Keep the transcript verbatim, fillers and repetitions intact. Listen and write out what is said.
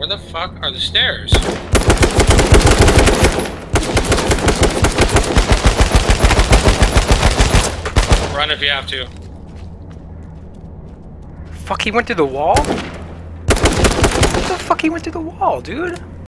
Where the fuck are the stairs? Run if you have to. Fuck, he went through the wall? What the fuck, he went through the wall, dude?